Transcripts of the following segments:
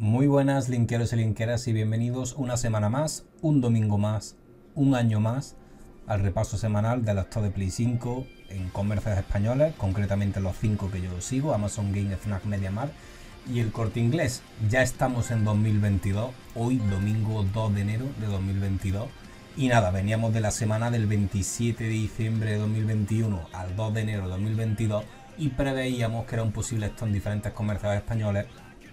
Muy buenas linkeros y linkeras y bienvenidos una semana más, un domingo más, un año más al repaso semanal de la stock de Play 5 en comercios españoles, concretamente los 5 que yo sigo: Amazon Game, Fnac, MediaMarkt y El Corte Inglés. Ya estamos en 2022, hoy domingo 2 de enero de 2022 y nada, veníamos de la semana del 27 de diciembre de 2021 al 2 de enero de 2022 y preveíamos que era un posible stock en diferentes comercios españoles.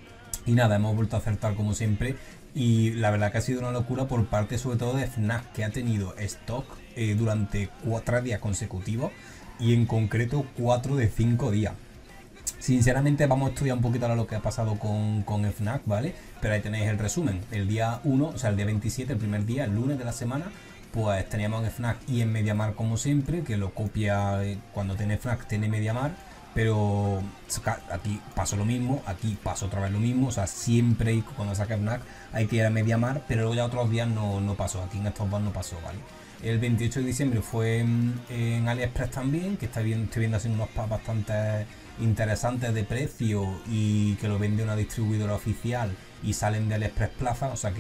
Y nada, hemos vuelto a acertar como siempre. Y la verdad que ha sido una locura por parte sobre todo de Fnac, que ha tenido stock durante 4 días consecutivos y en concreto 4 de 5 días. Sinceramente vamos a estudiar un poquito ahora lo que ha pasado con Fnac, ¿vale? Pero ahí tenéis el resumen. El día 1, o sea el día 27, el primer día, el lunes de la semana, pues teníamos en Fnac y en MediaMarkt como siempre, que lo copia cuando tiene Fnac, tiene MediaMarkt. Pero aquí pasó lo mismo, aquí pasó otra vez lo mismo, o sea, siempre cuando saca Fnac hay que ir a MediaMarkt, pero luego ya otros días no pasó, aquí en estos dos no pasó, ¿vale? El 28 de diciembre fue en AliExpress también, que estoy viendo así unos packs bastante interesantes de precio y que lo vende una distribuidora oficial y salen de AliExpress Plaza, o sea,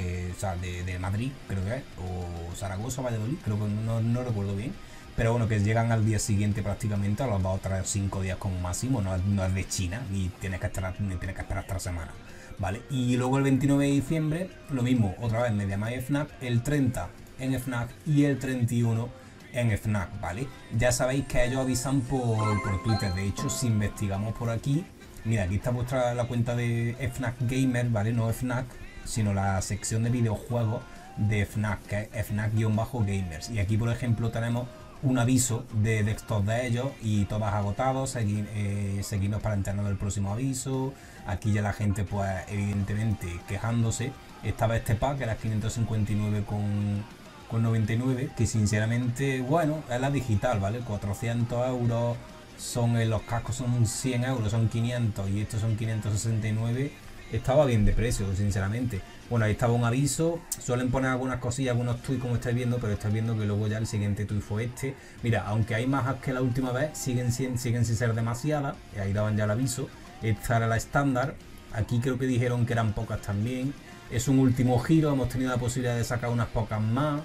de Madrid, creo que es, o Zaragoza, Valladolid, creo que no recuerdo bien. Pero bueno, que llegan al día siguiente prácticamente, a los 2 o 3 o 5 días como máximo, no es de China, ni tienes que esperar hasta la semana, ¿vale? Y luego el 29 de diciembre, lo mismo, otra vez MediaMarkt y Fnac, el 30 en Fnac y el 31 en Fnac, ¿vale? Ya sabéis que ellos avisan por Twitter. De hecho, si investigamos por aquí, mira, aquí está vuestra la cuenta de Fnac Gamer, ¿vale? No Fnac, sino la sección de videojuegos de Fnac, que es Fnac-Gamers. Y aquí, por ejemplo, tenemos un aviso de stock de ellos y todos agotados. Seguimos para enterarnos del próximo aviso. Aquí ya la gente, pues evidentemente quejándose. Estaba este pack que era 559 con 99, que sinceramente, bueno, es la digital, ¿vale? 400 euros son los cascos, son 100 euros, son 500 y estos son 569. Estaba bien de precio, sinceramente. Bueno, ahí estaba un aviso. Suelen poner algunas cosillas, algunos tweets como estáis viendo, pero estáis viendo que luego ya el siguiente tweet fue este. Mira, aunque hay más que la última vez, siguen sin ser demasiadas. Ahí daban ya el aviso. Esta era la estándar. Aquí creo que dijeron que eran pocas también. Es un último giro, hemos tenido la posibilidad de sacar unas pocas más.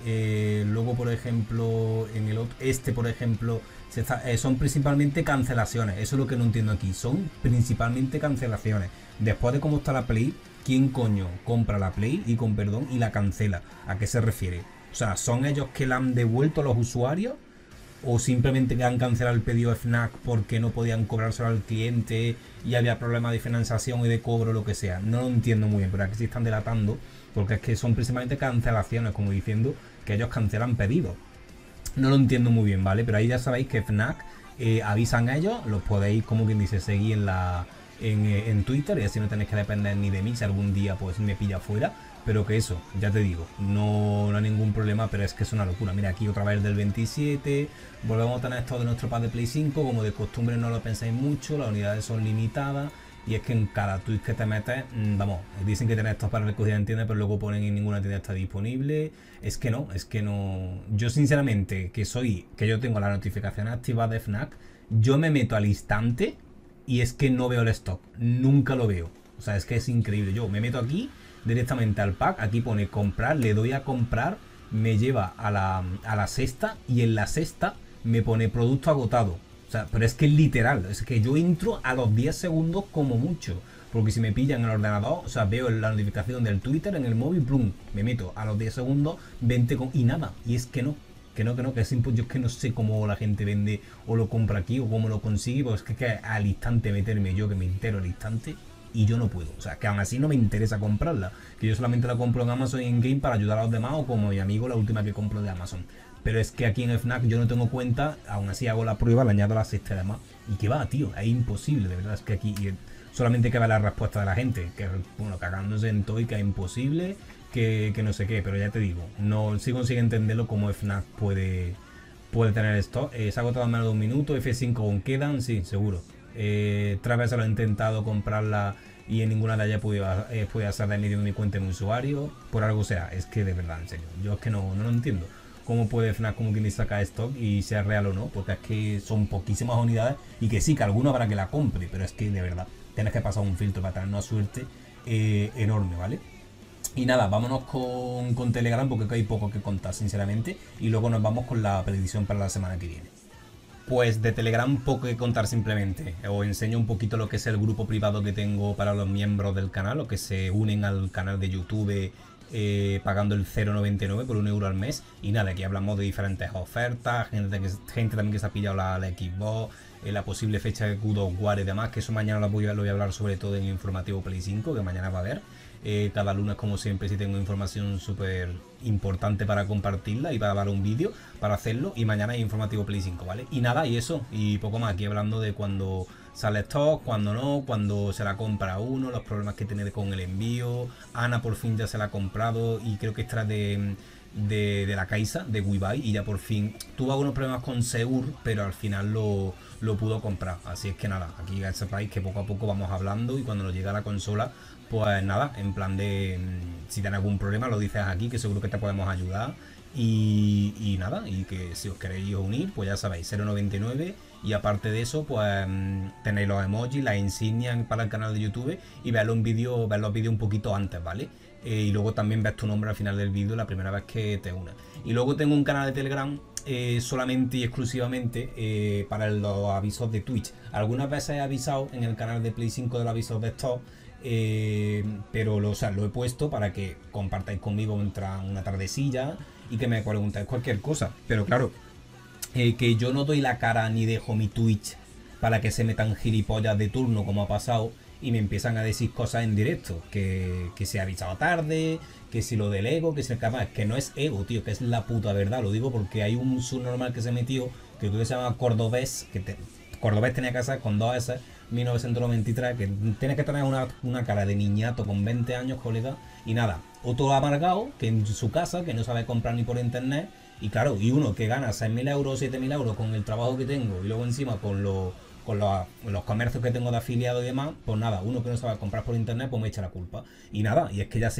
Luego, por ejemplo, en el otro, por ejemplo, son principalmente cancelaciones. Eso es lo que no entiendo aquí. Son principalmente cancelaciones. Después de cómo está la Play, ¿quién coño compra la Play y con perdón y la cancela? ¿A qué se refiere? O sea, ¿son ellos que la han devuelto a los usuarios? ¿O simplemente que han cancelado el pedido de Fnac porque no podían cobrárselo al cliente y había problemas de financiación y de cobro o lo que sea? No lo entiendo muy bien, pero aquí se están delatando, porque es que son principalmente cancelaciones, como diciendo que ellos cancelan pedidos. No lo entiendo muy bien, ¿vale? Pero ahí ya sabéis que Fnac avisan a ellos, los podéis, como quien dice, seguir en Twitter, y así no tenéis que depender ni de mí si algún día pues me pilla fuera. Pero que eso, ya te digo, no hay ningún problema, pero es que es una locura. Mira, aquí otra vez del 27, volvemos a tener esto de nuestro pack de Play 5, como de costumbre no lo pensáis mucho, las unidades son limitadas, y es que en cada tweet que te metes, vamos, dicen que tenéis estos para recogida en tienda, pero luego ponen en ninguna tienda está disponible. Es que no. Yo sinceramente, que yo tengo las notificaciones activadas de Fnac, yo me meto al instante y es que no veo el stock, nunca lo veo. O sea, es que es increíble. Yo me meto aquí directamente al pack, aquí pone comprar, le doy a comprar, me lleva a la cesta y en la cesta me pone producto agotado. O sea, pero es que es literal, es que yo entro a los 10 segundos como mucho. Porque si me pillan en el ordenador, o sea, veo la notificación del Twitter en el móvil, plum, me meto a los 10 segundos, 20 y nada. Y es que no, que es yo es que no sé cómo la gente vende o lo compra aquí o cómo lo consigue, porque es que al instante meterme yo, que me entero al instante, y yo no puedo. O sea, que aún así no me interesa comprarla, que yo solamente la compro en Amazon y en Game para ayudar a los demás, o como mi amigo la última que compro de Amazon. Pero es que aquí en Fnac yo no tengo cuenta, aún así hago la prueba, le añado la cesta y demás, y que va, tío, es imposible, de verdad. Es que aquí solamente que ver la respuesta de la gente, que bueno, cagándose en todo y que es imposible, que no sé qué. Pero ya te digo, no sigo sin entenderlo cómo Fnac puede tener esto. Se ha agotado en menos de un minuto. F5 aún quedan, sí, seguro. 3 veces lo he intentado comprarla y en ninguna de ellas he podido hacer de medio de mi cuenta en mi usuario, por algo sea. Es que de verdad, en serio, yo es que no lo entiendo. ¿Cómo puede Fnac como quien dice sacar stock y sea real o no? Porque es que son poquísimas unidades y que sí, que alguno habrá que la compre, pero es que de verdad tienes que pasar un filtro para tener una suerte enorme, ¿vale? Y nada, vámonos con Telegram porque hay poco que contar, sinceramente. Y luego nos vamos con la predicción para la semana que viene. Pues de Telegram poco que contar simplemente. Os enseño un poquito lo que es el grupo privado que tengo para los miembros del canal, los que se unen al canal de YouTube pagando el 0,99 por 1 euro al mes. Y nada, aquí hablamos de diferentes ofertas, gente también que se ha pillado la Xbox, la posible fecha de God of War y demás, que eso mañana lo voy a hablar sobre todo en el informativo Play 5, que mañana va a haber. Cada lunes, como siempre, si tengo información súper importante para compartirla y para dar un vídeo para hacerlo. Y mañana hay informativo Play 5, ¿vale? Y nada, y eso, y poco más. Aquí hablando de cuando sale stock, cuando no, cuando se la compra uno, los problemas que tiene con el envío. Ana por fin ya se la ha comprado y creo que está de la Caixa, de WeBuy, y ya por fin tuvo algunos problemas con Seur, pero al final lo pudo comprar. Así es que nada, aquí ya sepáis que poco a poco vamos hablando y cuando nos llega la consola, pues nada, en plan de si tienes algún problema lo dices aquí, que seguro que te podemos ayudar. Y nada, y que si os queréis unir, pues ya sabéis, 0,99. Y aparte de eso, pues tenéis los emojis, las insignias para el canal de YouTube y ver los vídeos un poquito antes, ¿vale? Y luego también ves tu nombre al final del vídeo la primera vez que te unas. Y luego tengo un canal de Telegram solamente y exclusivamente para los avisos de Twitch. Algunas veces he avisado en el canal de Play 5 de los avisos de stock, pero lo he puesto para que compartáis conmigo mientras una tardecilla y que me preguntáis cualquier cosa. Pero claro, que yo no doy la cara ni dejo mi Twitch para que se metan gilipollas de turno como ha pasado y me empiezan a decir cosas en directo, que se ha avisado tarde, que si lo del ego, que si el capaz, que no es ego, tío, que es la puta verdad. Lo digo porque hay un subnormal que se metió, que se llama Cordobés, Cordobés tenía que ser con 2 S, 1993, que tiene que tener una cara de niñato con 20 años, colega, y nada, otro amargado, que en su casa, que no sabe comprar ni por internet, y claro, y uno que gana 6.000 euros, 7.000 euros con el trabajo que tengo, y luego encima con los comercios que tengo de afiliado y demás, pues nada, uno que no sabe comprar por internet, pues me echa la culpa. Y nada, y es que ya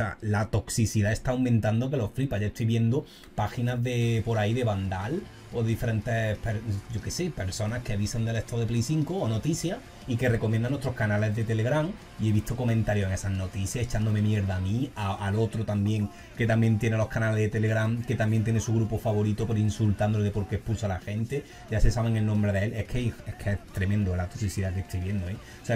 la toxicidad está aumentando que los flipas. Ya estoy viendo páginas de por ahí de Vandal o diferentes, yo qué sé, personas que avisan del estado de Play 5 o noticias y que recomiendan nuestros canales de Telegram, y he visto comentarios en esas noticias echándome mierda a mí, al otro también, que también tiene los canales de Telegram, que también tiene su grupo favorito, pero insultándole de por qué expulsa a la gente, ya se saben el nombre de él. Es que es tremendo la toxicidad que estoy viendo, ¿eh?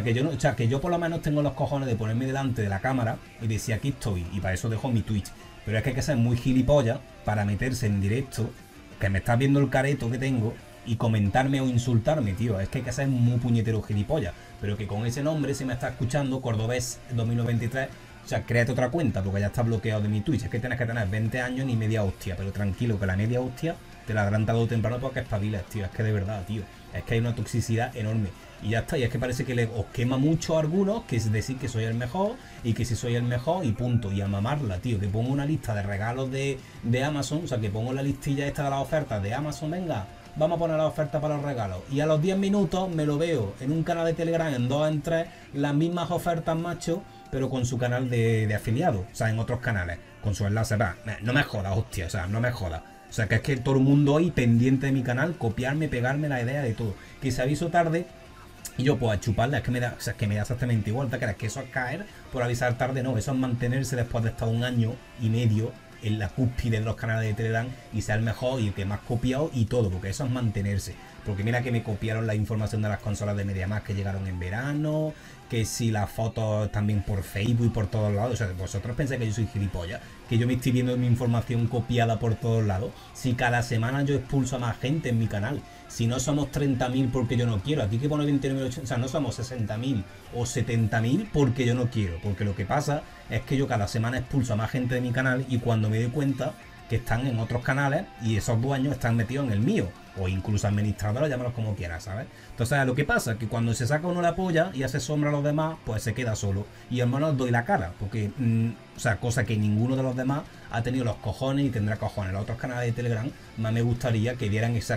Que yo por lo menos tengo los cojones de ponerme delante de la cámara y decir aquí estoy, y para eso dejo mi Twitch. Pero es que hay que ser muy gilipollas para meterse en directo, que me estás viendo el careto que tengo, y comentarme o insultarme, tío. Es que hay que ser muy puñetero gilipollas. Pero que con ese nombre, si me está escuchando, Cordobés 2023, o sea, créate otra cuenta porque ya está bloqueado de mi Twitch. Es que tienes que tener 20 años ni media hostia, pero tranquilo, que la media hostia te la habrán dado temprano para que espabiles, tío. Es que de verdad, tío, es que hay una toxicidad enorme. Y ya está, y es que parece que os quema mucho a algunos, que es decir que soy el mejor, y que si soy el mejor, y punto, y a mamarla, tío. Que pongo una lista de regalos de Amazon, o sea, que pongo la listilla esta de las ofertas de Amazon, venga, vamos a poner la oferta para los regalos. Y a los 10 minutos me lo veo en un canal de Telegram, en 2 en 3, las mismas ofertas, macho, pero con su canal de afiliado, o sea, en otros canales, con su enlace. Va, no me jodas, hostia, o sea, no me jodas. O sea, que es que todo el mundo hoy pendiente de mi canal, copiarme, pegarme la idea de todo. Que se aviso tarde y yo pues a chuparla, es que me da, o sea, es que me da exactamente igual. ¿Te crees que eso es caer por avisar tarde? No, eso es mantenerse después de estar 1 año y medio en la cúspide de los canales de Telegram y ser el mejor y el que más copiado y todo, porque eso es mantenerse. Porque mira que me copiaron la información de las consolas de MediaMarkt que llegaron en verano, que si las fotos también por Facebook y por todos lados. O sea, vosotros pensáis que yo soy gilipollas, que yo me estoy viendo mi información copiada por todos lados. Si cada semana yo expulso a más gente en mi canal, si no somos 30.000 porque yo no quiero, aquí que pone 29.080, o sea, no somos 60.000 o 70.000 porque yo no quiero, porque lo que pasa es que yo cada semana expulso a más gente de mi canal y cuando me doy cuenta que están en otros canales y esos dueños están metidos en el mío, o incluso administradores, llámalos como quieras, ¿sabes? Entonces, lo que pasa es que cuando se saca uno la polla y hace sombra a los demás, pues se queda solo. Y al menos doy la cara, porque, o sea, cosa que ninguno de los demás ha tenido los cojones y tendrá cojones. Los otros canales de Telegram, más me gustaría que vieran esa, que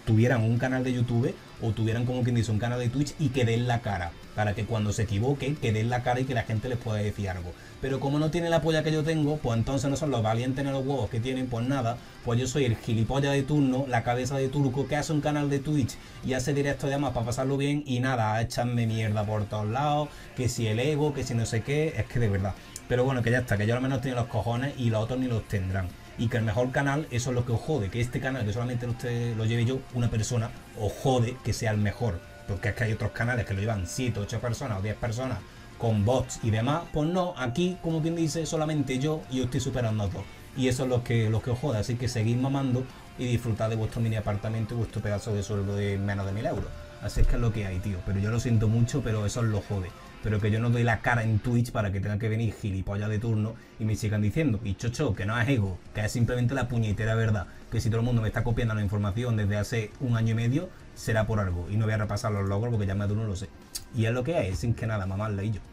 tuvieran un canal de YouTube o tuvieran, como quien dice, un canal de Twitch y que den la cara, para que cuando se equivoquen, que den la cara y que la gente les pueda decir algo. Pero como no tienen la polla que yo tengo, pues entonces no son los valientes ni los huevos que tienen, pues nada, pues yo soy el gilipollas de turno, la cabeza de turco que hace un canal de Twitch y hace directo de más para pasarlo bien y nada, a echarme mierda por todos lados, que si el ego, que si no sé qué, es que de verdad. Pero bueno, que ya está, que yo al menos tengo los cojones y los otros ni los tendrán. Y que el mejor canal, eso es lo que os jode, que este canal que solamente usted lo lleve yo, una persona, os jode que sea el mejor. Porque es que hay otros canales que lo llevan 7, 8 personas o 10 personas con bots y demás. Pues no, aquí, como quien dice, solamente yo y os estoy superando a todos. Y eso es lo que os jode, así que seguid mamando y disfrutad de vuestro mini apartamento y vuestro pedazo de sueldo de menos de 1000 euros. Así es que es lo que hay, tío. Pero yo lo siento mucho, pero eso es lo jode. Pero que yo no doy la cara en Twitch para que tengan que venir gilipollas de turno y me sigan diciendo, y chocho, que no es ego, que es simplemente la puñetera verdad, que si todo el mundo me está copiando la información desde hace un año y medio, será por algo, y no voy a repasar los logros porque ya más de uno lo sé. Y es lo que es, sin que nada, mamarla y yo.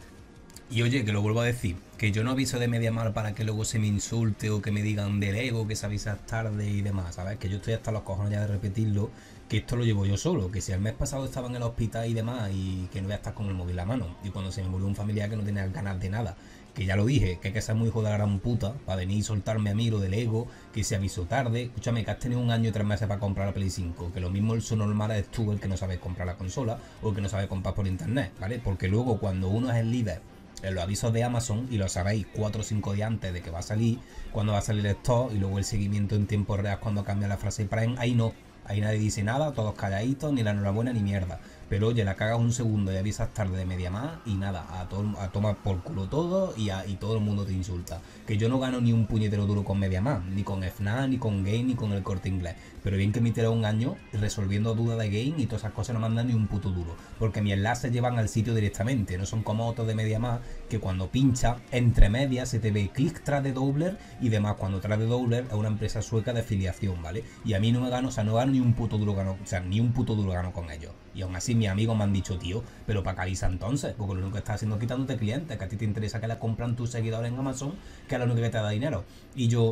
Y oye, que lo vuelvo a decir, que yo no aviso de Mediamar para que luego se me insulte o que me digan del ego, que se avisa tarde y demás, ¿sabes? Que yo estoy hasta los cojones ya de repetirlo, que esto lo llevo yo solo, que si el mes pasado estaba en el hospital y demás y que no voy a estar con el móvil en la mano, y cuando se me murió un familiar que no tenía ganas de nada, que ya lo dije, que hay que ser muy hijo de la gran puta para venir y soltarme a mí lo del ego, que se avisó tarde. Escúchame, que has tenido 1 año y 3 meses para comprar la Play 5, que lo mismo el normal es tú el que no sabes comprar la consola o el que no sabe comprar por internet, ¿vale? Porque luego cuando uno es el líder en los avisos de Amazon, y lo sabéis 4 o 5 días antes de que va a salir, cuando va a salir el stock, y luego el seguimiento en tiempo real cuando cambia la frase Prime, ahí no. Ahí nadie dice nada, todos calladitos, ni la enhorabuena ni mierda. Pero oye, la cagas un segundo y avisas tarde de media más y nada, a tomar por culo todo y todo el mundo te insulta. Que yo no gano ni un puñetero duro con media más, ni con FNAC, ni con Game, ni con el Corte Inglés. Pero bien que me tiré 1 año resolviendo dudas de Game y todas esas cosas no mandan ni un puto duro. Porque mis enlaces llevan al sitio directamente, no son como otros de media más que cuando pincha entre medias se te ve clic tras de Doubler y demás. Cuando tras de Doubler es una empresa sueca de afiliación, ¿vale? Y a mí no me gano, o sea, no gano ni un puto duro gano, o sea, ni un puto duro gano con ellos. Y aún así mis amigos me han dicho, tío, pero ¿para qué avisa entonces? Porque lo único que estás haciendo es quitándote clientes, que a ti te interesa que la compran tus seguidores en Amazon, que es lo único que te da dinero. Y yo,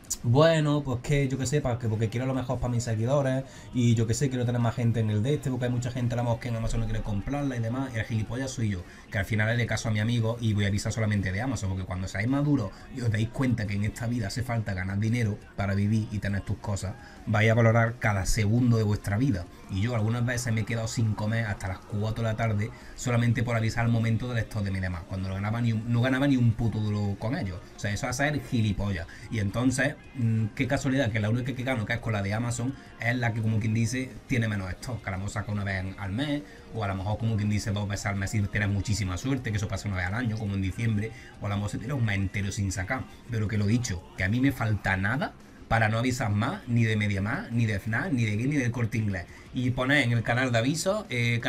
bueno, pues que yo que sé, porque quiero lo mejor para mis seguidores y yo que sé, quiero tener más gente en el de este, porque hay mucha gente a la mejor que en Amazon no quiere comprarla y demás, y el gilipollas soy yo, que al final le caso a mi amigo y voy a avisar solamente de Amazon, porque cuando seáis maduros y os dais cuenta que en esta vida hace falta ganar dinero para vivir y tener tus cosas, vais a valorar cada segundo de vuestra vida. Y yo algunas veces me he quedado sin comer hasta las 4 de la tarde solamente por avisar al momento del stock de Mediamar, cuando no ganaba ni un puto duro con ellos. O sea, eso es ser gilipollas. Y entonces, qué casualidad que la única que gano, que es con la de Amazon, es la que, como quien dice, tiene menos stock, que a lo mejor saca una vez al mes, o a lo mejor, como quien dice, 2 veces al mes y tienes muchísima suerte, que eso pasa una vez al año, como en diciembre, o a lo mejor se tira un mes entero sin sacar. Pero que lo dicho, que a mí me falta nada para no avisar más, ni de Mediamar, ni de FNAC, ni de Game, ni del Corte Inglés. Y poner en el canal de avisos,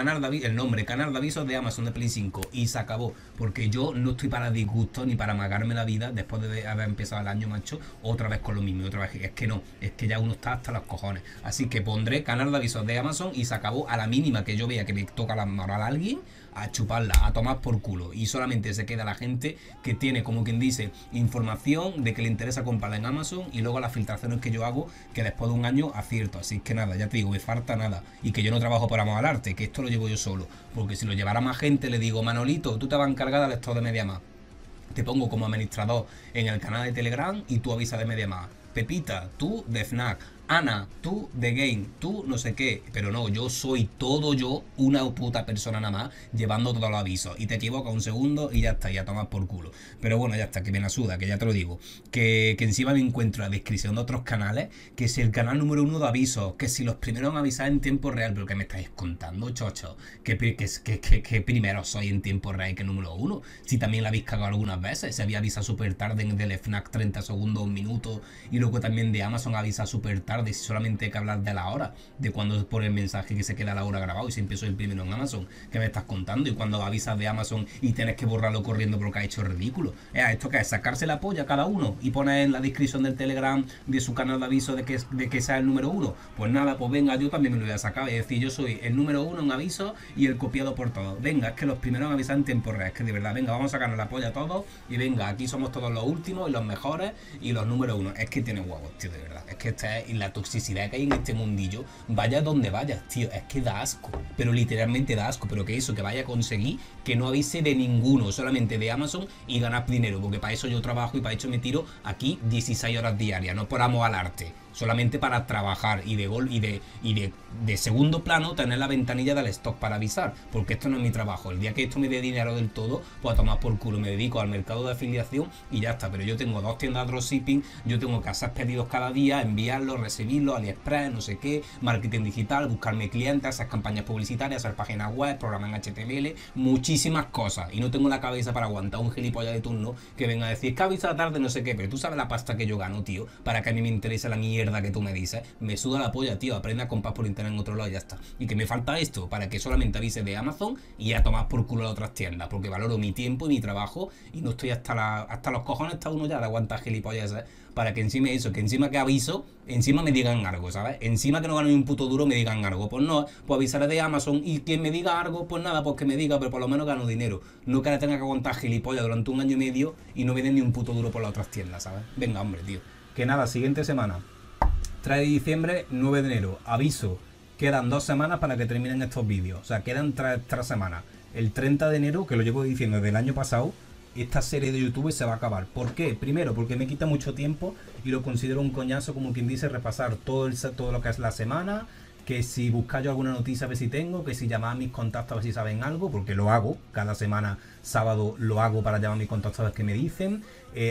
el nombre, canal de avisos de Amazon de Play 5, y se acabó. Porque yo no estoy para disgusto ni para amagarme la vida después de haber empezado el año, macho, otra vez con lo mismo, otra vez. Es que no, es que ya uno está hasta los cojones. Así que pondré canal de avisos de Amazon y se acabó. A la mínima que yo vea que me toca la moral a alguien, a chuparla, a tomar por culo. Y solamente se queda la gente que tiene, como quien dice, información de que le interesa comprarla en Amazon, y luego las filtraciones que yo hago, que después de 1 año acierto. Así que nada, ya te digo, me falta nada. Y que yo no trabajo por amor al arte, que esto lo llevo yo solo. Porque si lo llevara más gente, le digo, Manolito, tú te vas a encargar del stock de Mediamar. Te pongo como administrador en el canal de Telegram y tú avisas de Mediamar. Pepita, tú de FNAC. Ana, tú de Game, tú no sé qué. Pero no, yo soy todo yo, una puta persona nada más, llevando todos los avisos. Y te equivocas 1 segundo y ya está, ya tomas por culo. Pero bueno, ya está, que me la suda, que ya te lo digo. Que encima me encuentro la descripción de otros canales, que si el canal número 1 de avisos, que si los primeros en avisar en tiempo real. Pero que me estáis contando, chocho, que primero soy en tiempo real que número 1. Si también la habéis cagado algunas veces, se había avisado súper tarde en del FNAC 30 segundos, 1 minuto. Y luego también de Amazon avisa súper tarde, si solamente hay que hablar de la hora, de cuando pone el mensaje que se queda la hora grabado y siempre soy el primero en Amazon. ¿Qué me estás contando? Y cuando avisas de Amazon y tienes que borrarlo corriendo porque ha hecho ridículo. ¿Esto qué es? ¿Sacarse la polla cada uno y poner en la descripción del Telegram de su canal de aviso de que sea el número 1? Pues nada, pues venga, yo también me lo voy a sacar. Es decir, yo soy el número 1 en aviso y el copiado por todos. Venga, es que los primeros en avisar en tiempo real. Es que de verdad, venga, vamos a sacarnos la polla a todos y venga, aquí somos todos los últimos y los mejores y los número 1. Es que tiene huevos, tío, de verdad. Es que esta es la la toxicidad que hay en este mundillo, vaya donde vayas, tío, es que da asco, pero literalmente da asco, pero que eso, que vaya a conseguir que no avise de ninguno, solamente de Amazon y ganar dinero, porque para eso yo trabajo y para eso me tiro aquí 16 horas diarias, no por amor al arte, solamente para trabajar y de segundo plano tener la ventanilla del stock para avisar, porque esto no es mi trabajo. El día que esto me dé dinero del todo, pues a tomar por culo, me dedico al mercado de afiliación y ya está. Pero yo tengo 2 tiendas de dropshipping, yo tengo que hacer pedidos cada día, enviarlos, recibirlos, AliExpress, no sé qué, marketing digital, buscarme clientes, hacer campañas publicitarias, hacer páginas web, programas en HTML, muchísimas cosas, y no tengo la cabeza para aguantar un gilipollas de turno que venga a decir, es que avisa tarde, no sé qué, pero tú sabes la pasta que yo gano, tío, para que a mí me interese la mierda que tú me dices, me suda la polla, tío, aprende a comprar por internet en otro lado y ya está. Y que me falta esto para que solamente avise de Amazon y a tomar por culo a otras tiendas, porque valoro mi tiempo y mi trabajo y no estoy hasta los cojones, está uno ya de aguantar gilipollas, ¿sabes? Para que encima eso, que encima que aviso, encima me digan algo, ¿sabes? Encima que no gano ni un puto duro me digan algo. Pues no, pues avisaré de Amazon y quien me diga algo, pues nada, pues que me diga, pero por lo menos gano dinero. No que ahora tenga que aguantar gilipollas durante un año y medio y no me den ni un puto duro por las otras tiendas, ¿sabes? Venga, hombre, tío. Que nada, siguiente semana. 3 de diciembre, 9 de enero. Aviso, quedan 2 semanas para que terminen estos vídeos. O sea, quedan 3 semanas. El 30 de enero, que lo llevo diciendo desde el año pasado, esta serie de YouTube se va a acabar. ¿Por qué? Primero, porque me quita mucho tiempo y lo considero un coñazo, como quien dice, repasar todo lo que es la semana, que si buscar yo alguna noticia a ver si tengo, que si llamar a mis contactos a ver si saben algo, porque lo hago, cada semana, sábado, lo hago para llamar a mis contactos a ver qué me dicen,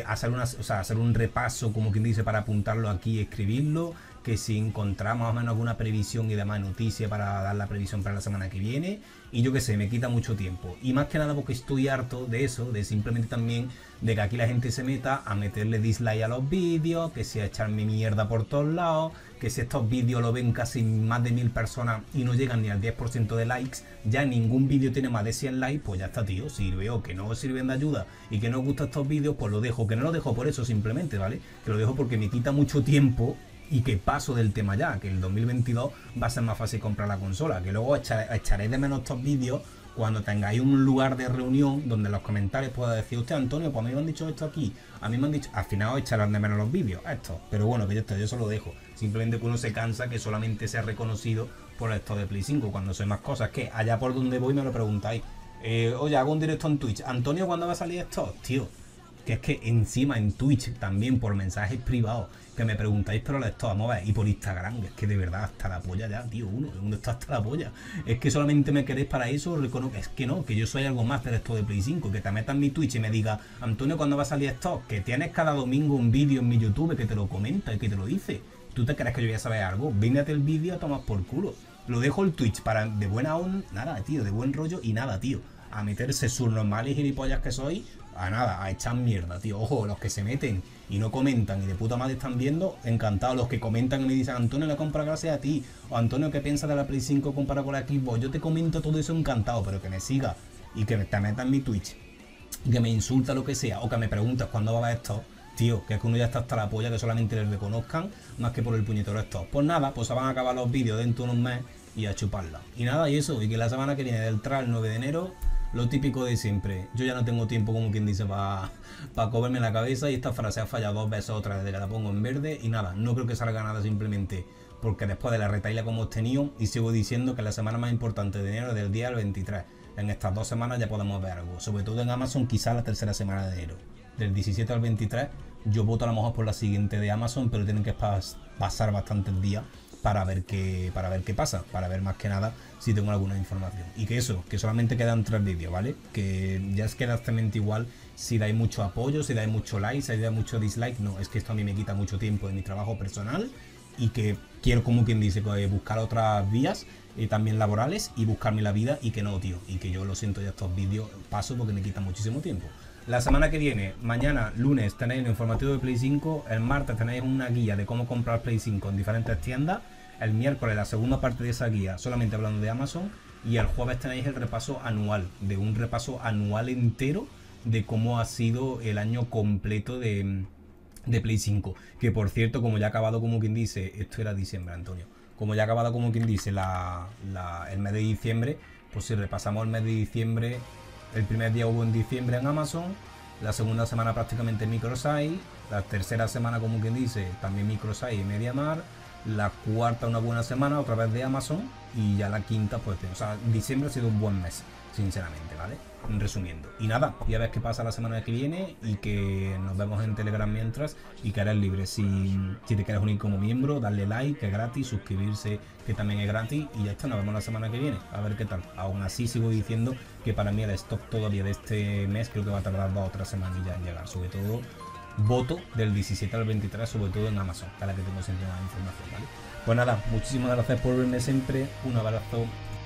hacer un repaso, como quien dice, para apuntarlo aquí y escribirlo, que si encontramos más o menos alguna previsión y demás noticia para dar la previsión para la semana que viene, y yo qué sé, me quita mucho tiempo, y más que nada porque estoy harto de eso, de simplemente también de que aquí la gente se meta a meterle dislike a los vídeos, que si a echarme mierda por todos lados, que si estos vídeos lo ven casi más de 1000 personas y no llegan ni al 10% de likes, ya ningún vídeo tiene más de 100 likes, pues ya está, tío. Si veo que no sirven de ayuda y que no os gustan estos vídeos, pues lo dejo, que no lo dejo por eso simplemente, ¿vale? Que lo dejo porque me quita mucho tiempo y que paso del tema ya, que el 2022 va a ser más fácil comprar la consola, que luego echaréis de menos estos vídeos cuando tengáis un lugar de reunión donde en los comentarios pueda decir, usted Antonio, pues a mí me han dicho esto aquí, a mí me han dicho, al final os echarán de menos los vídeos, esto, pero bueno, que yo eso lo dejo, simplemente que uno se cansa que solamente sea reconocido por esto de Play 5, cuando soy más cosas, que allá por donde voy me lo preguntáis, oye, hago un directo en Twitch, Antonio, ¿cuándo va a salir esto? Tío, que es que encima en Twitch también por mensajes privados que me preguntáis, pero esto vamos a ver, y por Instagram, es que de verdad hasta la polla ya, tío, uno está hasta la polla, es que solamente me queréis para eso, reconozco, es que no, que yo soy algo más de esto de Play 5, que te metas en mi Twitch y me diga, Antonio, ¿cuándo va a salir esto? Que tienes cada domingo un vídeo en mi YouTube que te lo comenta y que te lo dice, ¿tú te crees que yo voy a saber algo? Véndate el vídeo a tomar por culo, lo dejo el Twitch para de buena onda, nada, tío, de buen rollo y nada, tío, a meterse subnormales y gilipollas que soy, a nada, a echar mierda, tío. Ojo, los que se meten y no comentan y de puta madre están viendo, encantado. Los que comentan y me dicen, Antonio, la compra gracias a ti, o Antonio, ¿qué piensas de la Play 5 comparado con la Xbox? Yo te comento todo eso encantado, pero que me siga y que te meta en mi Twitch y que me insulta lo que sea, o que me preguntes cuándo va a ver esto, tío, que es que uno ya está hasta la polla que solamente les reconozcan más que por el puñetero esto. Pues nada, pues se van a acabar los vídeos dentro de unos meses y a chuparla. Y nada, y eso, y que la semana que viene del 3 al 9 de enero, lo típico de siempre. Yo ya no tengo tiempo, como quien dice, para comerme la cabeza, y esta frase ha fallado 2 veces otra desde que la pongo en verde, y nada, no creo que salga nada simplemente porque después de la retaila que hemos tenido, y sigo diciendo que la semana más importante de enero es del día al 23. En estas 2 semanas ya podemos ver algo, sobre todo en Amazon, quizá la tercera semana de enero. Del 17 al 23, yo voto a lo mejor por la siguiente de Amazon, pero tienen que pasar bastantes días para ver qué pasa, para ver más que nada si tengo alguna información. Y que eso, que solamente quedan 3 vídeos, ¿vale? Que ya es que exactamente igual si dais mucho apoyo, si dais mucho like, si dais mucho dislike. No, es que esto a mí me quita mucho tiempo de mi trabajo personal y que quiero, como quien dice, buscar otras vías también laborales y buscarme la vida, y que no, tío, y que yo lo siento, ya estos vídeos paso porque me quitan muchísimo tiempo. La semana que viene, mañana, lunes, tenéis el informativo de Play 5. El martes tenéis una guía de cómo comprar Play 5 en diferentes tiendas. El miércoles, la segunda parte de esa guía, solamente hablando de Amazon. Y el jueves tenéis el repaso anual, de un repaso anual entero de cómo ha sido el año completo de Play 5. Que por cierto, como ya ha acabado, como quien dice, esto era diciembre, Antonio. Como ya ha acabado, como quien dice, el mes de diciembre, pues si repasamos el mes de diciembre, el primer día hubo en diciembre en Amazon, la segunda semana prácticamente en Microsite, la tercera semana, como quien dice, también Microsite y MediaMarkt, la cuarta una buena semana otra vez de Amazon y ya la quinta pues, o sea, diciembre ha sido un buen mes, sinceramente, ¿vale? Resumiendo. Y nada, ya ves qué pasa la semana que viene y que nos vemos en Telegram mientras y que eres libre. Si te quieres unir como miembro, darle like, que es gratis, suscribirse, que también es gratis y ya está, nos vemos la semana que viene. A ver qué tal. Aún así sigo diciendo que para mí el stock todavía de este mes creo que va a tardar 2 o 3 semanillas en llegar, sobre todo voto del 17 al 23, sobre todo en Amazon, para que tengo siempre más información, ¿vale? Pues nada, muchísimas gracias por verme siempre, un abrazo